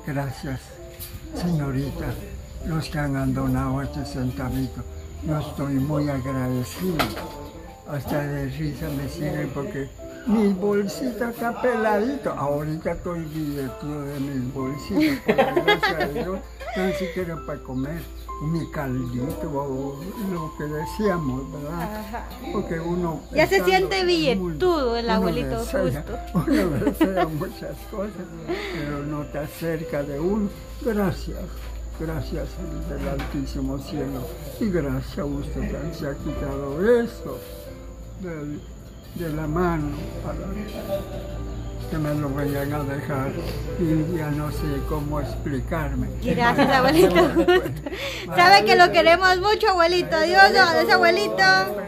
Gracias, señorita, los que han donado este centavito. Yo estoy muy agradecido. Hasta de risa me siguen porque mi bolsita está peladito. Ahorita estoy divertido de mis bolsitas, por la gracia de Dios. Tan siquiera para comer mi caldito o lo que decíamos, ¿verdad? Ajá. Porque uno... Ya se siente billetudo el abuelito justo. Uno desea muchas cosas, pero no está cerca de uno. Gracias. Gracias del Altísimo Cielo. Y gracias a usted que se ha quitado esto de la mano para que me lo vayan a dejar. Y ya no sé cómo explicarme. Gracias, abuelito. Sabe que lo queremos mucho, abuelito. Dios, ese abuelito.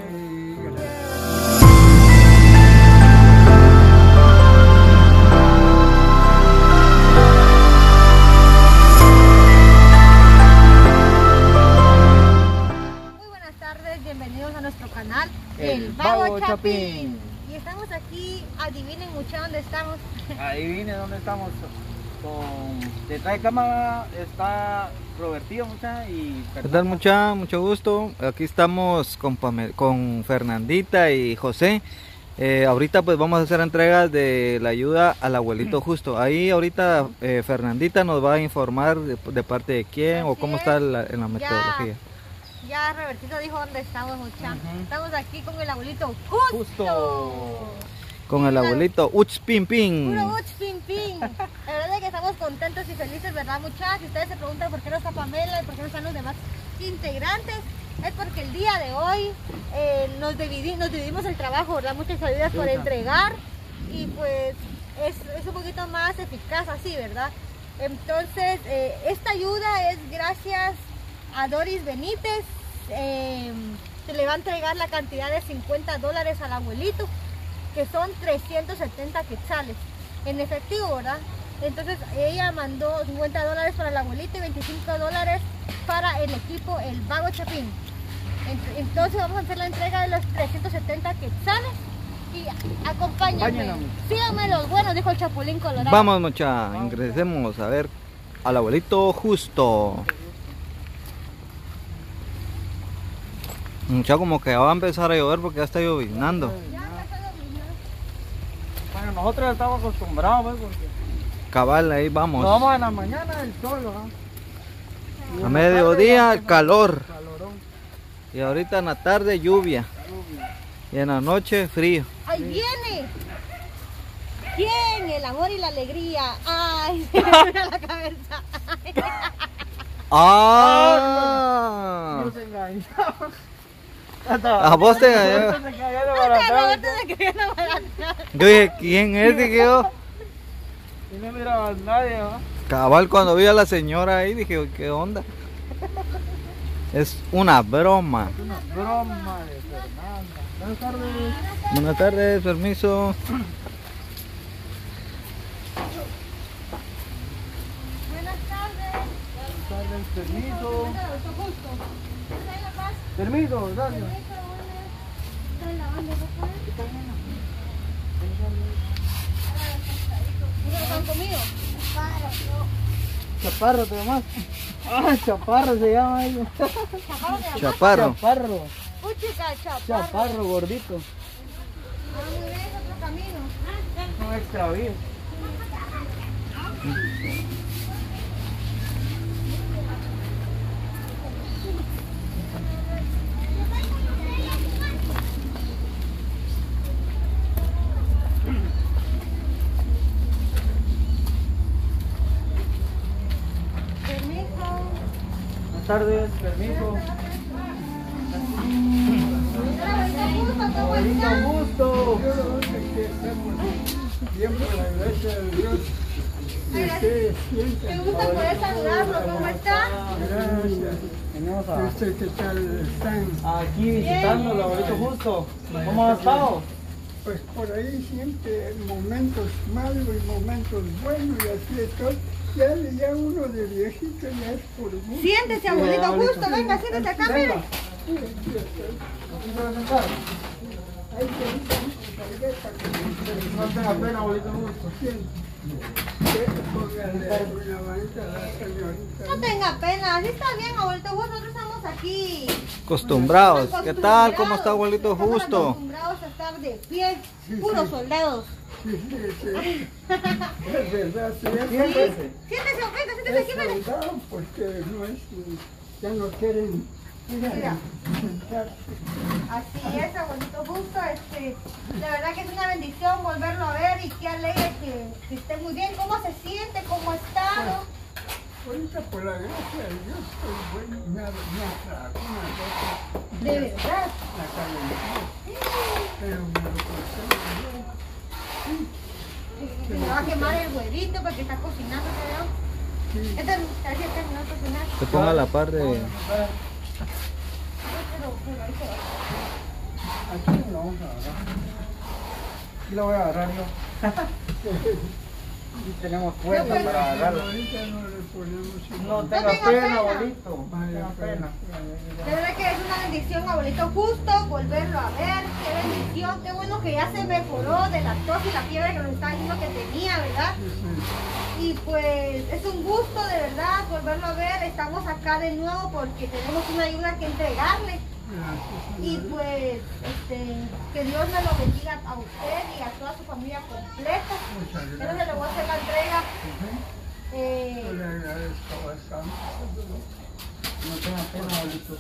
Bienvenidos a nuestro canal, El Vago Chapín. Y estamos aquí, adivinen mucha dónde estamos. Adivinen dónde estamos. Detrás de cámara está Robertillo, mucha, y... ¿Qué tal, mucha? Mucho gusto. Aquí estamos con Fernandita y José. Ahorita pues vamos a hacer entregas de la ayuda al abuelito justo. Ahí ahorita Fernandita nos va a informar de parte de quién o cómo está en la metodología. Ya Robertito dijo dónde estamos, mucha. Estamos aquí con el abuelito Justo. Con el abuelito Uch Pin Pin. Puro Uch Pin Pin. La verdad es que estamos contentos y felices, ¿verdad, muchachos? Si ustedes se preguntan por qué no está Pamela y por qué no están los demás integrantes, es porque el día de hoy nos dividimos el trabajo, ¿verdad? Muchas ayudas por entregar y pues es un poquito más eficaz así, ¿verdad? Entonces, esta ayuda es gracias a Doris Benítez. Se le va a entregar la cantidad de $50 al abuelito, que son 370 quetzales en efectivo, ¿verdad? Entonces ella mandó $50 para el abuelito y $25 para el equipo El Vago Chapín. Entonces vamos a hacer la entrega de los 370 quetzales y acompáñenme. Síganme los buenos, dijo el Chapulín Colorado. Vamos, mucha, ingresemos a ver al abuelito Justo. Mucha, como que va a empezar a llover porque ya está llovinando. Bueno, nosotros estamos acostumbrados, ¿ves? Porque... Cabal, ahí vamos. Nos vamos en la mañana el sol, ¿no? A mediodía el calor. Y ahorita en la tarde lluvia. Y en la noche frío. ¡Ahí viene! ¿Quién? El amor y la alegría. ¡Ay! Se me suena la cabeza. ¡Ah! Nos engañamos. A vos te engañó. Yo dije, ¿quién es? Dije yo. Y no miraba a nadie, ¿no? Cabal, cuando vi a la señora ahí dije, ¿qué onda? Es una broma. Una broma de Fernanda. Buenas tardes. Buenas tardes, permiso. Buenas tardes. Permiso. Permiso, gracias. ¿Han comido? Chaparro, ¿te llamas? Ah, Chaparro se llama ellos. Chaparro. Chaparro. Puchica, chaparro. Chaparro, gordito. Muy bien, es otro camino. No extra bien. Buenas tardes, permiso. Abuelito Justo. Bien por la gracia de Dios. Ustedes siempre. Me gusta poder saludarlo, ¿cómo está? Gracias. Venimos ¿Qué tal están? aquí visitando al abuelito Justo. ¿Cómo ha estado? Pues por ahí siempre momentos malos y momentos buenos y así es todo. Ya uno de viejito ya es por gusto. Siéntese, abuelito Justo, venga, siéntese acá, mire. ¿Aquí se va a sentar? Ahí te dicen su tarjeta. No tenga pena, abuelito Justo. Póngale una manita a la señorita. No tenga pena, así está bien, abuelito Justo. Nosotros estamos aquí Acostumbrados. ¿Qué tal? ¿Cómo está, abuelito estamos Justo? acostumbrados a estar de pie, Sí, puros sí. soldados. Sí, es verdad, sí, Siéntese. Siéntese, abuelito, siéntese aquí, es mire. verdad, porque no es, ya no quieren Mira. sentarse. Así es, abuelito Justo. La verdad que es una bendición volverlo a ver y qué alegre que esté muy bien. ¿Cómo se siente? ¿Cómo ha estado? Ahorita, por la gracia de Dios, estoy bueno, me atrajo una cosa. De verdad. La calentura, pero me lo pasé bien. Se le va a quemar el huevito porque está cocinando, creo. Sí, Este es el terminó de cocinar. Se ponga a la par de... Pero ahí se va. Aquí no vamos a agarrar. Aquí lo voy a agarrar yo. Aquí tenemos fuerza pues, para agarrarlo. ahorita no le ponemos No un- tenga tenga pena, pena. abuelito. No Vaya, tenga pena. De verdad que es una bendición, abuelito Justo, volverlo a ver. Qué bendición, qué bueno que ya se mejoró de la tos y la fiebre que nos está diciendo que tenía, ¿verdad? Sí, sí. Y pues es un gusto de verdad volverlo a ver. Estamos acá de nuevo porque tenemos una ayuda que entregarle. Gracias, Y señor. pues que Dios me lo bendiga a usted y a toda su familia completa. Muchas Yo gracias. le voy a hacer la entrega. Yo le agradezco bastante. No tenga pena, abuelito.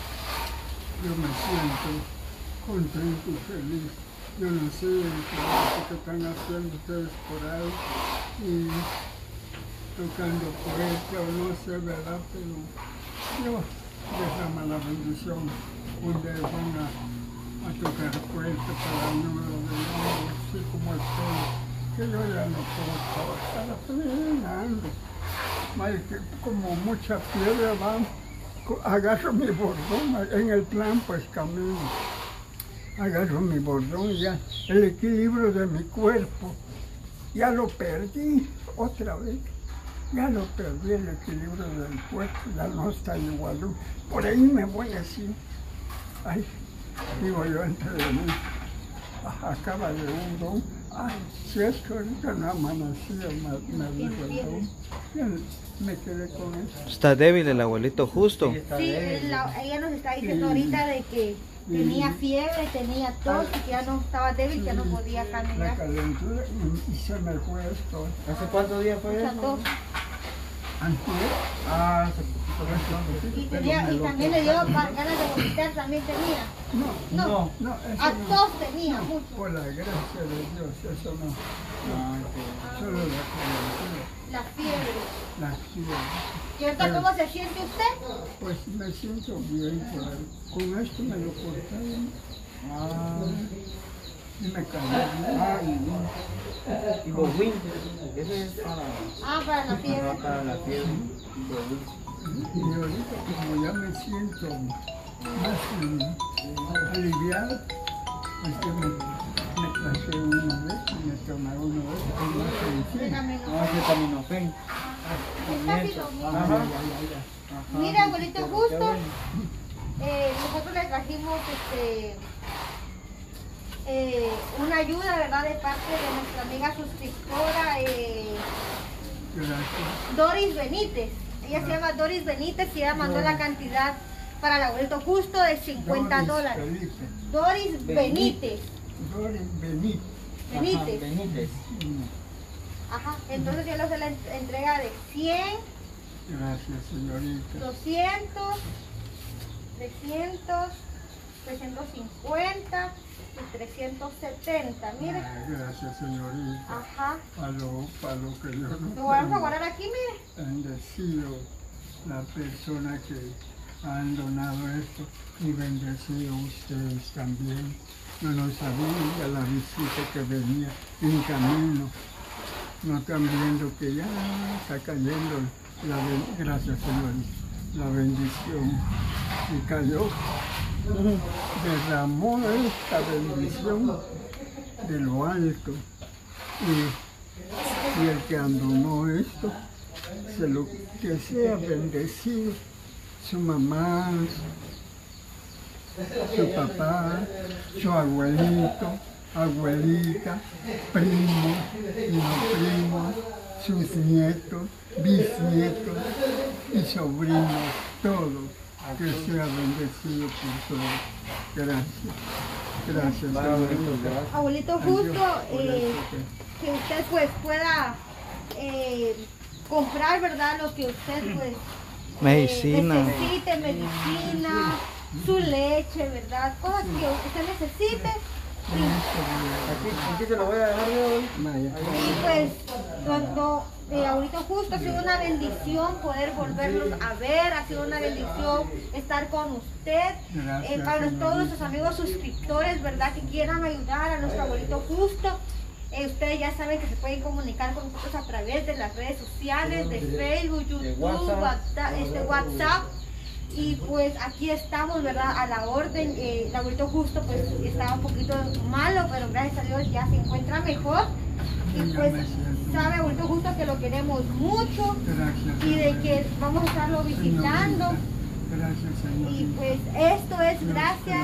Yo me siento contento y feliz. Yo no sé el trabajo que están haciendo ustedes por ahí y tocando puertas, o no sé, ¿verdad? Pero Dios derrama la bendición donde van a tocar puertas para el número de hombres, así como estoy, que yo ya no puedo trabajar, apenas ando. Más que como mucha piedra van, agarro mi bordón, en el plan pues camino. Agarro mi bordón y ya el equilibrio de mi cuerpo, ya lo perdí otra vez. Ya lo perdí el equilibrio del cuerpo, ya no está igual. Por ahí me voy así. Ay, digo yo entre de mí, acaba de un don. Ay, si es que ahorita no amanecía, me dijo el don. Ya me quedé con eso. Está débil el abuelito Justo. Sí, ella nos está diciendo ahorita de que tenía fiebre, tenía tos y que ya no estaba débil, que ya no podía La caminar. calentura y se me fue esto. ¿Hace cuántos días fue Mucha eso? tos. Antier, Ah, hace poquito. Y también le dio ganas de vomitar, también tenía. no, No, no, eso a no. tos tenía mucho. Por la gracia de Dios, eso no. Ah, sí. Solo la calentura, La fiebre. la fiebre. ¿Y ahorita cómo se siente usted? Pues me siento bien, claro. Con esto me lo cortaron Ah, y me cayó. y Bowin. Ese es Para la fiebre. para la fiebre. Bowin. Y ahorita como ya me siento más aliviado, pues yo me pasé una vez y me tomé una vez con una medicina. No, ese taminofen. Ajá. Mira, abuelito Qué Justo, bueno. nosotros le trajimos una ayuda, ¿verdad? De parte de nuestra amiga suscriptora Gracias. Doris Benítez. Ella se llama Doris Benítez y ella mandó la cantidad para el abuelito Justo de $50. Doris Felipe. Doris Benítez. Doris Benítez. Benítez. Benítez. Ajá. Entonces yo le hace la entrega de 100, Gracias, señorita. 200, 300, 350 y 370. Mire. Gracias, señorita. Ajá. Para lo que yo no Lo vamos a tengo. guardar aquí, mire. Bendecido la persona que han donado esto y bendecido ustedes también. No lo sabía la visita que venía en camino. No están viendo que ya está cayendo gracias Señor, la bendición. Y cayó, derramó esta bendición de lo alto. Y el que abandonó esto, que sea bendecido, su mamá, su papá, su abuelito, abuelita, primos y no primos, sus nietos, bisnietos y sobrinos, todos. Que sea bendecido por todos. Gracias. Gracias, abuelito. Abuelito, justo que usted pues pueda comprar, ¿verdad? Lo que usted pues Medicina. necesite, medicina, su leche, ¿verdad? Cosas que usted necesite. Aquí se lo voy a dejar yo hoy. Y pues cuando ahorita justo ha sido una bendición poder volverlos a ver, ha sido una bendición estar con usted. Gracias, Para todos señorita. nuestros amigos suscriptores, ¿verdad? Que quieran ayudar a nuestro abuelito justo. Ustedes ya saben que se pueden comunicar con nosotros a través de las redes sociales, de Facebook, YouTube, WhatsApp. Y pues aquí estamos, ¿verdad? A la orden. El abuelito justo pues estaba un poquito malo, pero gracias a Dios ya se encuentra mejor. Y pues sabe abuelito justo que lo queremos mucho Gracias. y de que vamos a estarlo visitando. Gracias, Señor. Y pues esto es gracias.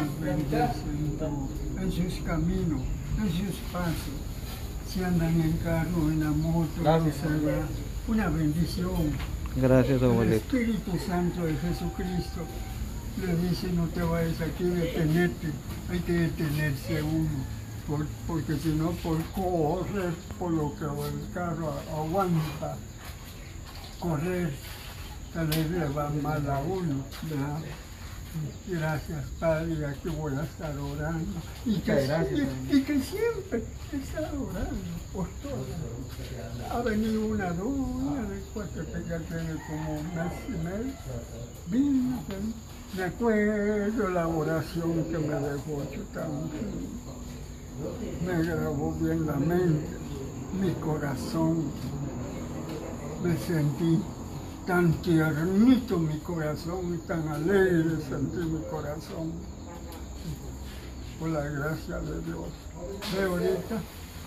En sus caminos, en sus pasos. Si andan en carro, en la moto, etcétera, una bendición. Gracias, El abuelito. Espíritu Santo de Jesucristo le dice: no te vayas aquí, detenerte. Hay que detenerse uno, porque si no, por correr por lo que el carro aguanta, correr, tal vez le va mal a uno, ¿verdad? Gracias, Padre, y aquí voy a estar orando. Y que siempre está orando por todos. Ha venido una doña de Coatepec, ya tiene como un mes y medio. Vino, me acuerdo la oración que me dejó chutando. Me grabó bien la mente, mi corazón. Me sentí tan tiernito mi corazón y tan alegre sentí mi corazón por la gracia de Dios. De ahorita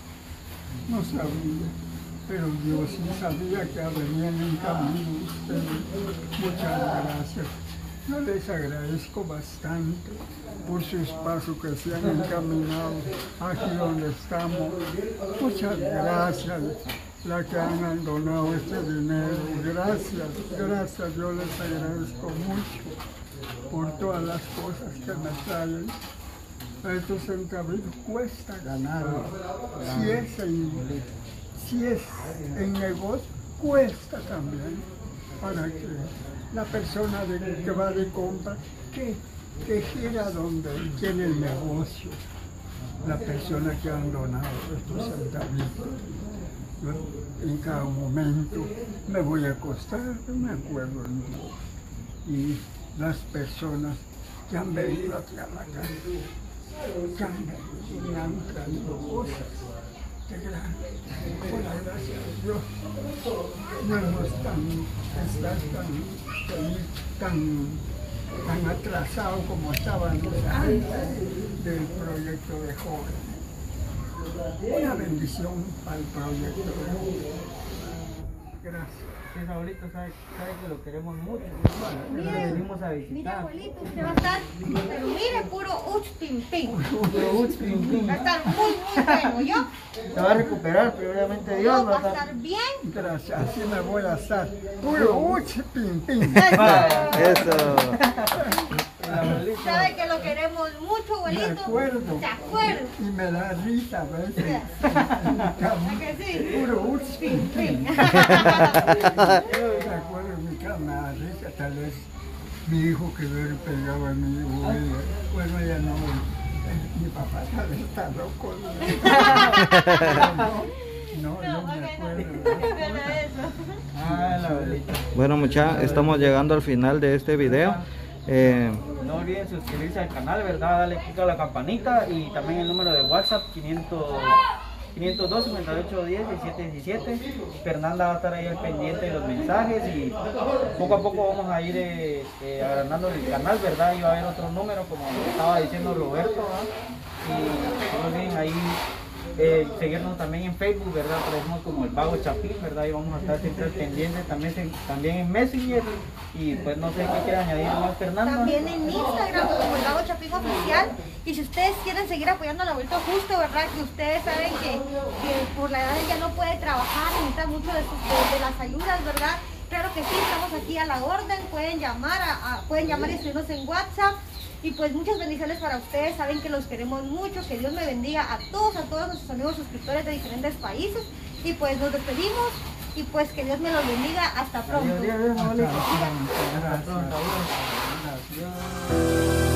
no sabía, pero Dios sí sabía que venían en camino ustedes. Muchas gracias. Yo les agradezco bastante por sus pasos que se han encaminado aquí donde estamos. Muchas gracias. La que han donado este dinero. Gracias, gracias, yo les agradezco mucho por todas las cosas que me traen. Estos centavitos cuesta ganarlos. Si es en negocio, cuesta también. Para que la persona que va de compra, que gira donde tiene el negocio. La persona que han donado estos centavitos. Yo en cada momento me voy a acostar, me acuerdo en Dios. Y las personas que han venido aquí a la casa, que han venido y me han traído cosas de grande. Por la gracia de Dios, no hemos tan atrasados como estábamos antes del proyecto de jóvenes. Una bendición para el proyecto. Gracias. Sí, abuelito, sabe que lo queremos mucho. Mire, Lo venimos a mire visitar. abuelito, usted va a estar, pero mire, puro uch pim pim. Va a estar muy bueno, ¿yo? Se va a recuperar, primeramente Dios. Todo va a estar bien. Gracias, así me voy a estar. Puro uch, pim, pim. Eso. Sabe que lo queremos mucho, abuelito. De acuerdo. De acuerdo. Y me da risa a veces. ¿A que sí? Puro uch, pim, pim. Sí. De acuerdo, mi cama me da risa. Tal vez mi hijo que hubiera pegado a mi hijo. Bueno, ya no. Mi papá tal vez está loco. No, yo me acuerdo. Ah, la abuelita. Bueno, muchachos, estamos llegando al final de este video. No olviden suscribirse al canal, ¿verdad? Dale click a la campanita y también el número de WhatsApp 502 58 10 17 17. Fernanda va a estar ahí al pendiente de los mensajes y poco a poco vamos a ir agrandando el canal, ¿verdad? Y va a haber otro número como estaba diciendo Roberto, ¿verdad? Y no olviden ahí seguirnos también en Facebook, ¿verdad? Aparecemos como El Vago Chapín, ¿verdad? Y vamos a estar siempre pendientes también en Messenger. Y pues no sé qué quiere añadir más, Fernanda. También en Instagram como El Vago Chapín Oficial. Y si ustedes quieren seguir apoyando al abuelito Justo, ¿verdad? Que ustedes saben que por la edad ya no puede trabajar, necesita mucho de las ayudas, ¿verdad? Claro que sí, estamos aquí a la orden, pueden llamar y escribirnos en WhatsApp. Y pues muchas bendiciones para ustedes, saben que los queremos mucho, que Dios me bendiga a todos nuestros amigos suscriptores de diferentes países. Y pues nos despedimos y pues que Dios me los bendiga, hasta pronto. Adiós, Hasta abuelito. pronto, Hasta pronto, gracias. adiós. Adiós.